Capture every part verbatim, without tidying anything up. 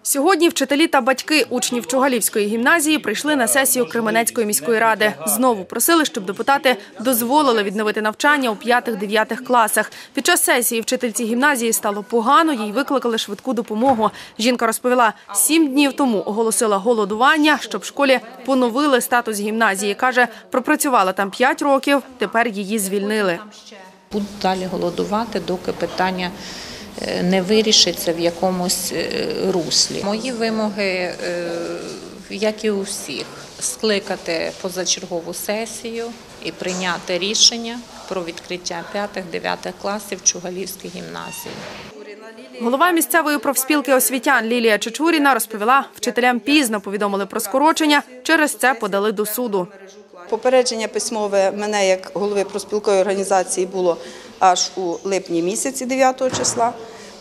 Сьогодні вчителі та батьки учнів Чугалівської гімназії прийшли на сесію Кременецької міської ради. Знову просили, щоб депутати дозволили відновити навчання у п'ятих-дев'ятих класах. Під час сесії вчительці гімназії стало погано, їй викликали швидку допомогу. Жінка розповіла, сім днів тому оголосила голодування, щоб в школі поновили статус гімназії. Каже, пропрацювала там п'ять років, тепер її звільнили. Буду далі голодувати, доки питання не вирішиться в якомусь руслі. Мої вимоги, як і у всіх, скликати позачергову сесію і прийняти рішення про відкриття п'ятих-дев'ятих класів Чугалівської гімназії. Голова місцевої профспілки освітян Лілія Чечуріна розповіла, вчителям пізно повідомили про скорочення, через це подали до суду. Попередження письмове мене як голови профспілкової організації було аж у липні місяці, дев'ятого числа.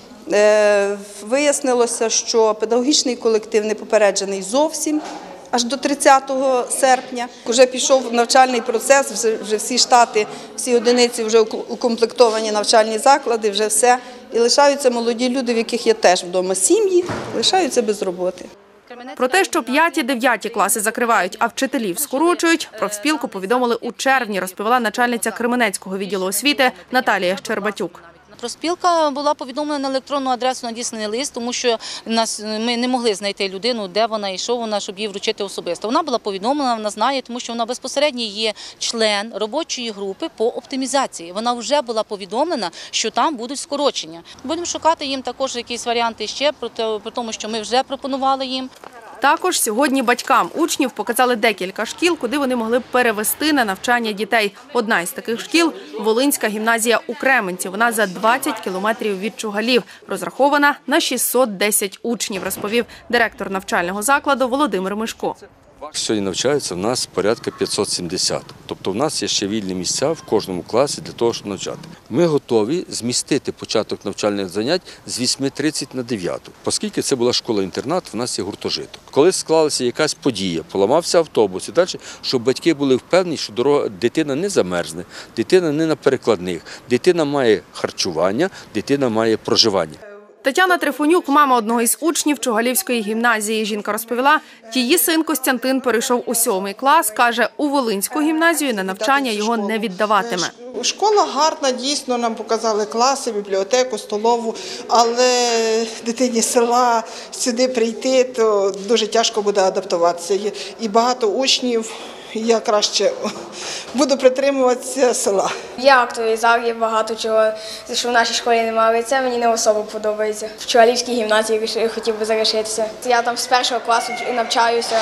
Вияснилося, що педагогічний колектив не попереджений зовсім, аж до тридцятого серпня. Вже пішов навчальний процес, вже, вже всі штати, всі одиниці вже укомплектовані навчальні заклади, вже все. І лишаються молоді люди, в яких є теж вдома сім'ї, лишаються без роботи. Про те, що п'яті-дев'яті класи закривають, а вчителів скорочують, профспілку повідомили у червні, розповіла начальниця Кременецького відділу освіти Наталія Щербатюк. Профспілка була повідомлена на електронну адресу, надісланий лист, тому що нас, ми не могли знайти людину, де вона і що вона, щоб її вручити особисто. Вона була повідомлена, вона знає, тому що вона безпосередньо є член робочої групи по оптимізації. Вона вже була повідомлена, що там будуть скорочення. Будемо шукати їм також якісь варіанти ще, при тому, що ми вже пропонували їм. Також сьогодні батькам учнів показали декілька шкіл, куди вони могли б перевести на навчання дітей. Одна із таких шкіл – Волинська гімназія у Кременці. Вона за двадцять кілометрів від Чугалів. Розрахована на шістсот десять учнів, розповів директор навчального закладу Володимир Мишко. Сьогодні навчаються в нас порядка п'ятсот сімдесят. Тобто в нас є ще вільні місця в кожному класі для того, щоб навчати. Ми готові змістити початок навчальних занять з восьми тридцять на дев'яту. Оскільки це була школа-інтернат, в нас є гуртожиток. Коли склалася якась подія, поламався автобус і далі, щоб батьки були впевнені, що дорога, дитина не замерзне, дитина не на перекладних, дитина має харчування, дитина має проживання. Тетяна Трифонюк – мама одного із учнів Чугалівської гімназії. Жінка розповіла, її син Костянтин перейшов у сьомий клас. Каже, у Волинську гімназію на навчання його не віддаватиме. Школа гарна, дійсно, нам показали класи, бібліотеку, столову, але дитині села сюди прийти, то дуже тяжко буде адаптуватися. І багато учнів, я краще буду притримуватися села. Є актовий зал, є багато чого, що в нашій школі немає, але це мені не особо подобається. В Чугалівській гімназії хотів би залишитися. Я там з першого класу навчаюся,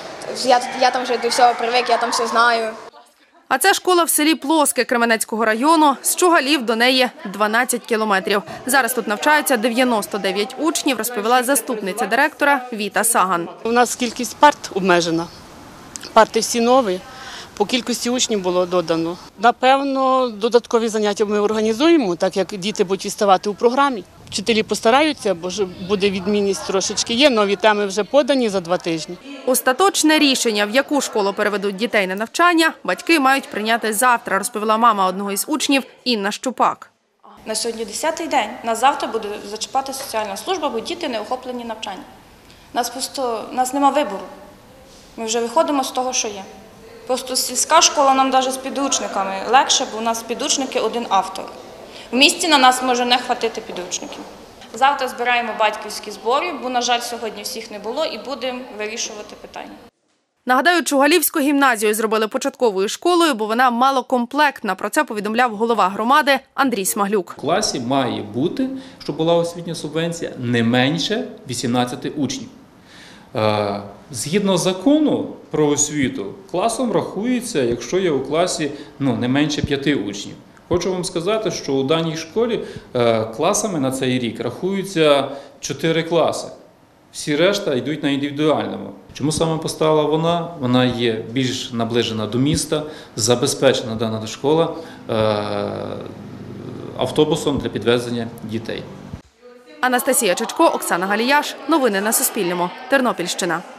я, я там вже до всього привик, я там все знаю. А це школа в селі Плоске Кременецького району. З Чугалів до неї дванадцять кілометрів. Зараз тут навчаються дев'яносто дев'ять учнів, розповіла заступниця директора Віта Саган. У нас кількість парт обмежена. Парти всі нові, по кількості учнів було додано. Напевно, додаткові заняття ми організуємо, так як діти будуть відставати у програмі. Вчителі постараються, бо ж буде відмінність трошечки. Є нові теми вже подані за два тижні. Остаточне рішення, в яку школу переведуть дітей на навчання, батьки мають прийняти завтра, розповіла мама одного із учнів Інна Щупак. На сьогодні десятий день, на завтра буде зачіпати соціальна служба, бо діти не охоплені навчанням. Нас просто, нас нема вибору. Ми вже виходимо з того, що є. Просто сільська школа нам навіть з підручниками легше, бо у нас підручники один автор. В місті на нас може не хватити підручників. Завтра збираємо батьківські збори, бо, на жаль, сьогодні всіх не було, і будемо вирішувати питання. Нагадаю, Чугалівську гімназію зробили початковою школою, бо вона малокомплектна. Про це повідомляв голова громади Андрій Смаглюк. В класі має бути, щоб була освітня субвенція, не менше вісімнадцяти учнів. Згідно закону про освіту, класом рахується, якщо є у класі ну, не менше п'яти учнів. Хочу вам сказати, що у даній школі класами на цей рік рахуються чотири класи. Всі решта йдуть на індивідуальному. Чому саме постала вона? Вона є більш наближена до міста, забезпечена дана школа автобусом для підвезення дітей. Анастасія Чичко, Оксана Галіяш. Новини на Суспільному. Тернопільщина.